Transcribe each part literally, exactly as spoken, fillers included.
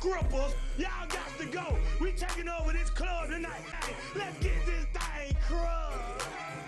scrippers. Y'all got to go. We taking over this club tonight. Hey, let's get this thing crunk.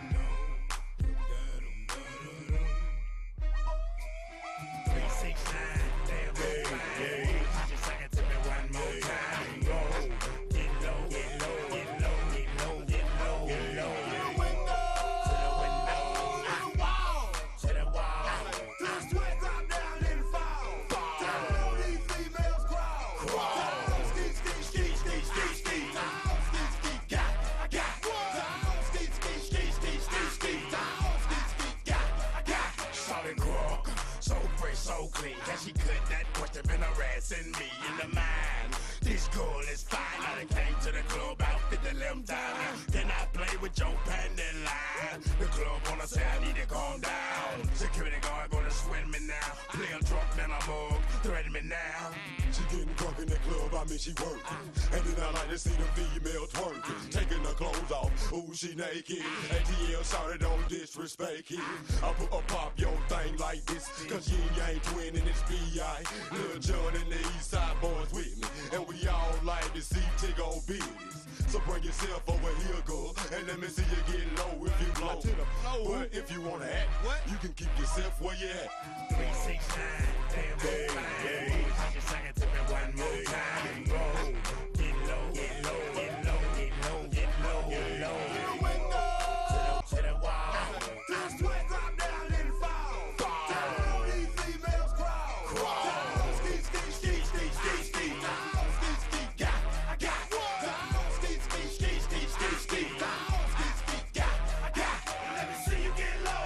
three six nine, damn, yeah, yeah. Just sing it to me one more time. Go. Get low, get low, get low, get low, get low, get low. To the window, to the window, to the wall, to the wall. To the sweat drop down and fall. Down on these females crawl. Down, ski, ski, ski, ski, ski, ski. Down, ski, ski, got, I got. Down, ski, ski, ski, ski, ski, ski. Down, ski, ski, got, I got. Solid crook, so fresh, so clean. Can she cut that question been harassing me in the mind? This girl is fine. I done came to the club out fifty eleven times. Then I play with your pendant line. The club wanna say I need to calm down. Security guard gonna swing me now. Play a drunk, man, a mug. Threaten me now. She getting drunk in the club, I mean she working. And then I like to see the female twerking. Taking her clothes off, ooh, she naked. A T L shouted, don't disrespect it. I put a pop your thing like this. Cause yin yang twin and it's B I. Lil John and the East Side boys with me. And we all like to see Tiggo business. So bring yourself over here, girl, and let me see you get low if you blow. To the floor. But if you wanna act, what? You can keep yourself where you at. three six nine, damn, hey, hey. Just sing it to me one more time. Go. Get low, get low, get low, get low, get low, get low. To the window, to the, to the wall. To the sweat drop down and fall. Down on these females crawl. Down, ski, ski, ski, ski, ski, ski. Down, ski, ski, got, I got. Down, ski, ski, ski, ski, ski, ski. Down, ski, ski, got, I got. Let me see you get low.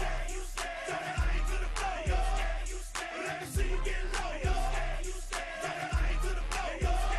Turn the light to the floor. Let me see you get low. Turn the light to the floor.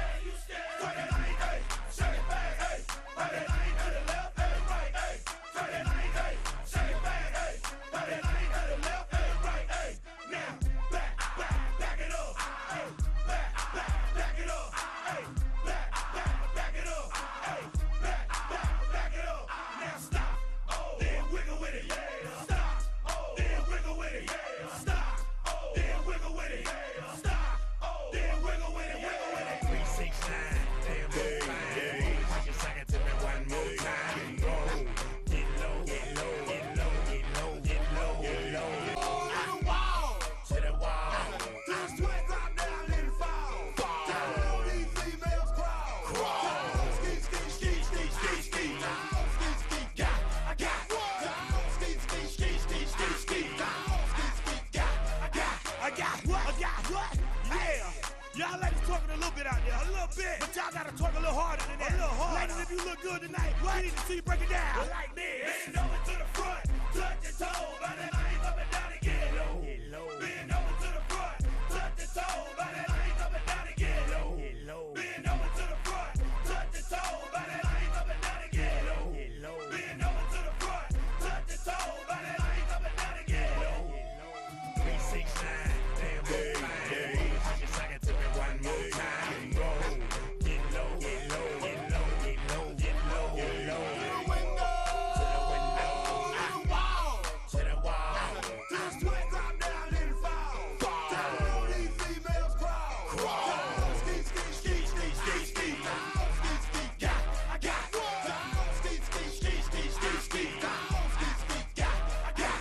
Turn the light, hey, shake it back, hey. Turn the light to the left, hey, right, hey. Turn the light, hey, shake it back, hey. Turn the light to the left, hey, right, hey. Now, back, back, back it up, hey. Back, back, back it up, hey. Back, back, back it up, hey. Back, back, back it up. Now stop, oh, then wiggle with it, yeah. Stop, oh, then wiggle with it, yeah. Stop, oh, then wiggle with it, yeah. Stop, oh, then wiggle with it, wiggle with it. three six nine, damn, hey, hey. Just sing it to me one more time. Go. Get low, get low, get low, get low, get low, get low. To the wall, to the wall. To the sweat drop down and fall. Down on these females crawl. Down, ski, ski, ski, ski, ski, ski. Down, ski, ski, got, I got. Down, ski, ski, ski, ski, ski, ski. Down, ski, ski, got, I got. I got what? I got what? Yeah. Y'all ladies talking a little bit out there, a little bit. But y'all gotta talk a little harder than that. A little harder. Ladies, if you look good tonight, what? We need to see you break it down. Like this. Bend over to the front, touch your toe, by that line up and down again. Low. Get low. Bend over to the front, touch your toe, by that line up and down again. Low. Get low. Bend over to the front, touch your toe, by that line up and down again. Low. Get low. Bend over to the front, touch your toe, by that line up and down again. Low. three six nine, damn, hey, hey. Just sing it to me one more time. Go. Get low, get low, get low, get low, get low, get low. To the window, to the window, to the wall, to the wall. To the sweat drop down and fall. Down on these females crawl. Down, ski, ski, ski, ski, ski, ski. Down, ski, ski, got, I got. Down, ski, ski, ski, ski, ski, ski. Down, ski, ski, got, I got.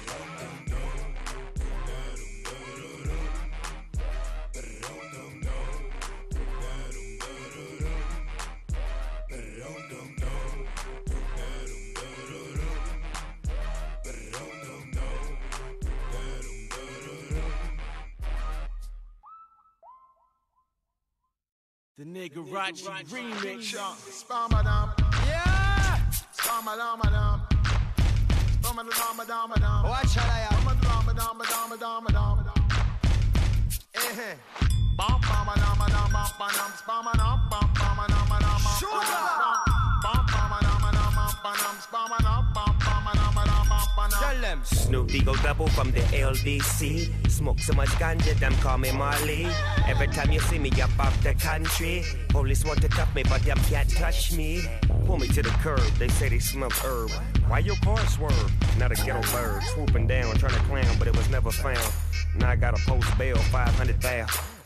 The nigga Rachi remix. Spamadam. Yeah! Spamadam. Spamadam. Watch how I am. Spamadam. Eh. Bam bam bam bam bam bam spamadam bam bam bam bam bam bam bam bam bam Tell them Snoop Dogg double from the L D C. Smoke so much ganja, them call me Marley. Every time you see me up off the country, police want to cuff me, but them can't touch me. Pull me to the curb, they say they smell herb. Why your car swerve? Not a ghetto bird swooping down, trying to clown, but it was never found. Now I gotta post bail, five hundred thousand.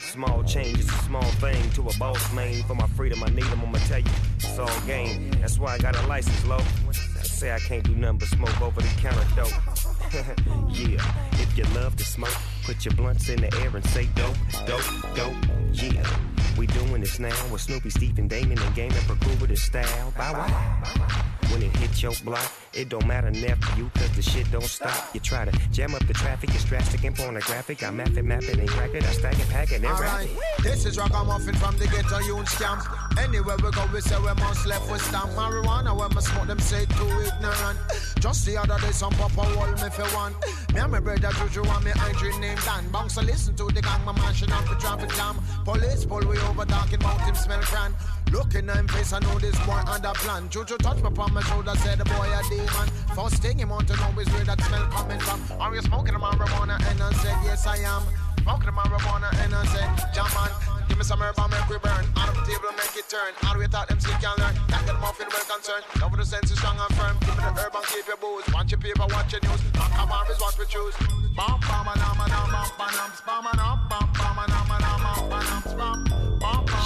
Small change is a small thing to a boss man. For my freedom, I need them, I'ma tell you, it's all game. That's why I got a license, low. I say I can't do nothing but smoke over the counter, dope. Yeah, if you love to smoke, put your blunts in the air and say dope, dope, dope. Yeah, we doing this now with Snoopy, Stephen, Damon, and Game and Percool with his style. Bow wow. When it hits your block, it don't matter now for you, cause the shit don't stop. You try to jam up the traffic, it's drastic and pornographic. I map it, map it, and crack it, I stack it, pack it, and rap Alright, it. this is Ragamuffin from the ghetto youth camp. Anywhere we go, we say we must left with stamp. Marijuana, when we smoke them, say too ignorant. Just the other day, some papa hold me for one. Me and my brother Juju and me hygiene named Dan. Bounce to listen to the gang, my mashing up the traffic jam. Police pull we over, talking about him smell grand. Looking at him face, I know this boy under plan. Juju touch me upon my shoulder, said the boy a demon. First thing he want to know is where that smell coming from. Are you smoking the marijuana? And I said, yes I am. Smoking the marijuana, and I said, jam on. Give me some herb and make we burn. Out of the table, make it turn. All the way thought them sleep can learn. Can't get them off in well concerned. Love the sense is strong and firm. Give me the herb and keep your booze. Watch your paper, watch your news. Knock up arm is what we choose. Bam, bam, bam, bam, bam, bam, bam, bam, bam, bam, bam, bam, bam, bam, bam, bam, bam, bam, bam,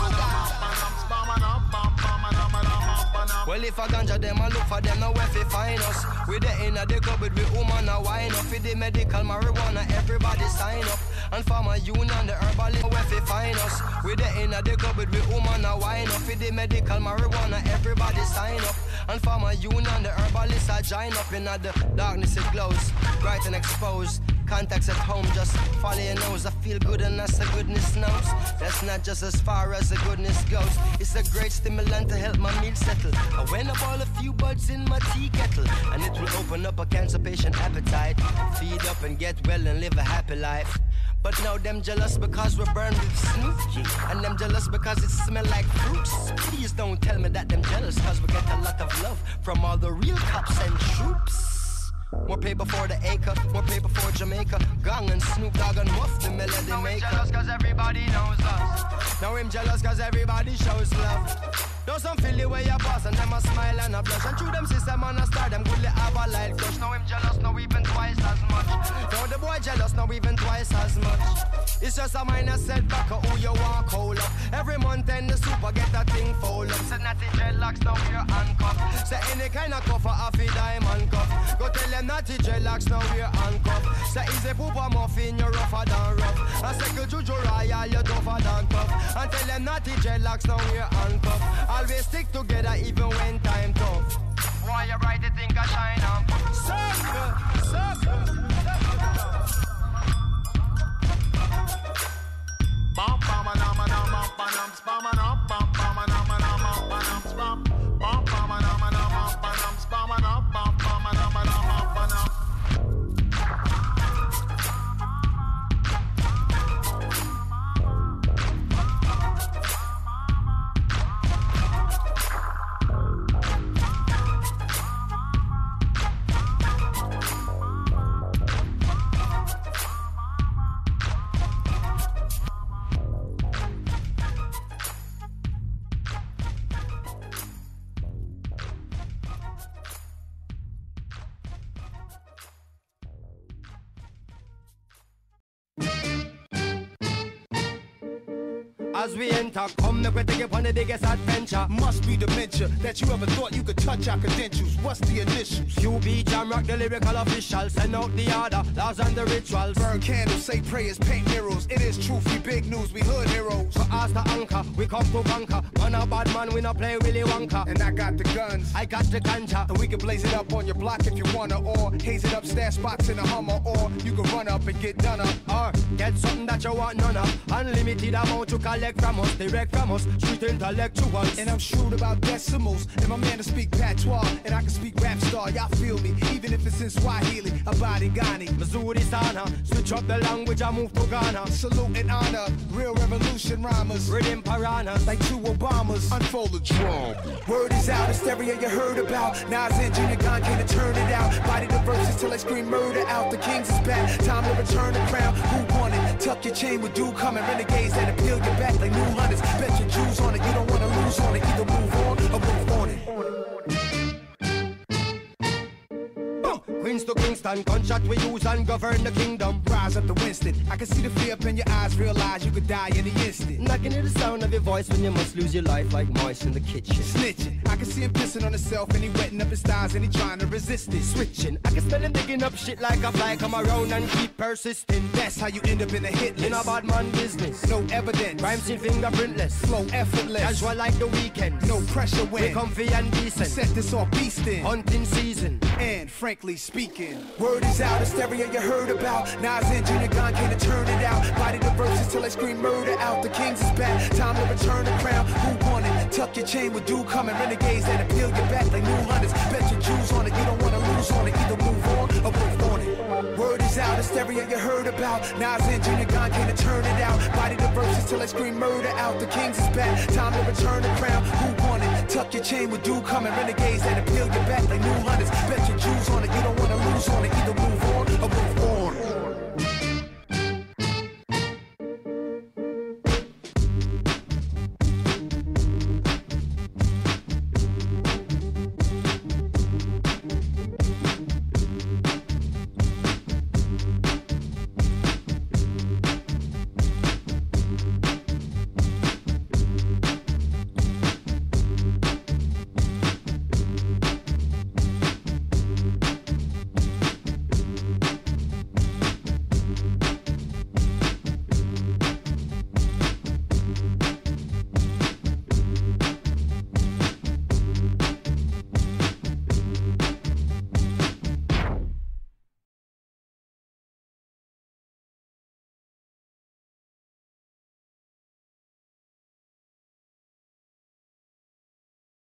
well, if I ganja them, I look for them, now where they find us. We the inna the cupboard with woman, now wine up. For the medical marijuana, everybody sign up. And for my union, the herbalist, where they find us. We the inna the cupboard with woman, now wine up. For the medical marijuana, everybody sign up. And for my union, the herbalist, I join up. In the darkness it glows, bright and exposed. Contacts at home, just follow your nose. I feel good and that's the goodness knows. That's not just as far as the goodness goes. It's a great stimulant to help my meal settle. I went up all a few buds in my tea kettle, and it will open up a cancer patient appetite. Feed up and get well and live a happy life. But now them jealous because we're burned with Snoop, yeah. And them jealous because it smell like fruits. Please don't tell me that them jealous, cause we get a lot of love from all the real cops and troops. More paper for the acre, more paper for Jamaica. Gang and Snoop Dogg and Muff, the melody now maker. Now him jealous cause everybody knows us. Now him jealous cause everybody shows love. Those some Philly where you pass and them a smile and a blush. And through them system and a star, them goodly have a light crush. Now him jealous, now even twice as much. Now the boy jealous, now even twice as much. It's just a minor setback of who you want hold up. Every month and the super get a thing fold up. Say natty dreadlocks, now we're handcuffed. Say any kind of cuff a half a diamond cuff. Go tell them natty dreadlocks, now we're handcuffed. Say easy pooper muffin, you're rougher than rough. And say Juju Royal, you're tougher than tough. And tell them natty dreadlocks, now we're handcuffed. Always stick together even when time tough. Why you bright, you think I shine on? Circle, circle, bam, bam, bam, bam, bam, bam, bam, bam, bam, bam, bam, bam, bam, bam, bam, As we enter, come make we take you on the biggest adventure. Must be dementia that you ever thought you could touch our credentials. What's the initials? Q B Jam Rock, the lyrical official. Send out the order, laws and the rituals. Burn candles, say prayers, paint murals. It is truth, we big news, we hood heroes. So as the anchor, we come to conquer. Man a bad man, we not play Willy Wonka. And I got the guns, I got the ganja. and we can blaze it up on your block if you wanna. Or haze it up, stash spots in a Hummer. Or you can run up and get done up. Or get something that you want none of. Unlimited amount to collect from us. Direct from us, street intellectuals. And I'm shrewd about decimals. And my man to speak patois. And I can speak rap star, y'all feel me. Even if it's in Swahili, Abadi Ghani. Missouri Sana, switch up the language, I move to Ghana. Salute and honor, real revolution rhymers. Rhythm piranhas, Like two Obamas, unfold the drum. Word is out, hysteria you heard about. Nas and Junior Gong came to turn it out. Body the verses till I scream murder out. The Kings is back, time to return the crown. Who won it? Tuck your chain with dude coming. Renegades that appeal your back like new hunters. Bet your Jews on it, you don't wanna lose on it. Either move on or move on it. Queen Queens to Kingston, contract we use and govern the kingdom. Rise up to Winston. I can see the fear up in your eyes, realize you could die in the instant. And I can hear the sound of your voice when you must lose your life like mice in the kitchen. Snitching. I can see him pissing on himself and he wetting up his thighs and he trying to resist it. Switching. I can smell him digging up shit like a fly, come around and keep persisting. That's how you end up in a hit list. In a bad man business. No evidence. Crime scene fingerprintless. Flow effortless. Casual like the weekend. No pressure when we comfy and decent. Set this off beastin'. Hunting season. And frankly speaking, word is out, a stereo you heard about. Nas and Junior Gong can't turn it out. Body the verses till I scream murder out. The Kings is back, time to return the crown. Who want it? Tuck your chain with dude coming. Renegades that appeal your back like new hunters. Bet your Jews on it, you don't wanna lose on it. Either move on or move on it. Word is out, a stereo you heard about. Nas and Junior Gong can't turn it out. Body the verses till I scream murder out. The Kings is back, time to return the crown. Who want it? Tuck your chain with dude coming. Renegades that appeal your back like new hunters. Bet your Jews on it, you don't wanna lose on it. Either move on